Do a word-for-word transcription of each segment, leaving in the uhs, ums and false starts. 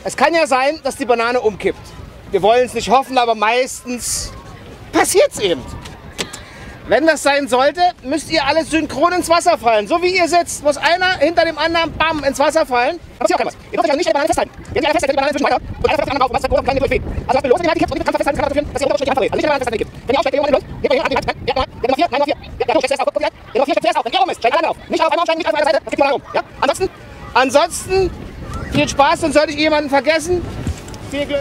Es kann ja sein, dass die Banane umkippt. Wir wollen es nicht hoffen, aber meistens passiert es eben. Wenn das sein sollte, müsst ihr alle synchron ins Wasser fallen. So wie ihr sitzt, muss einer hinter dem anderen bam ins Wasser fallen. Da passiert auch kein was. Ihr dürft euch also nicht an der Banane festhalten. Wenn ihr festhaltet, die Banane zwischen weiter und einer fällt auf den anderen drauf und was ist der kleine Durchweg. Also was los in die Hand gekippt und die Kraft festhalten kann dazu führen, dass ihr unter Umständen die Hand verliert. Also nicht an der Banane festhalten gibt. Wenn ihr aufsteigt, der Junge los, gebt euch den Hand in die Hand. Ja, ja, Nummer vier, nein, Nummer vier. Ja, ja, steht erst auf, guck, guck, der Nummer vier steht zuerst auf. Wenn ihr rum ist, steigt der auf. Nicht auf einmal aufsteigen, nicht auf einer Seite, das gibt nur rum. Ja? Ansonsten, ansonsten, viel Spaß und sollte ich jemanden vergessen, viel Glück.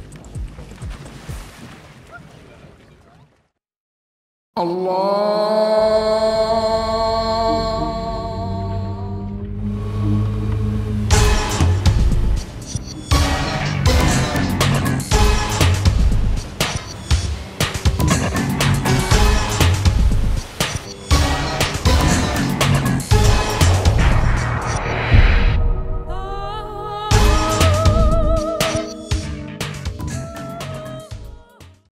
Allah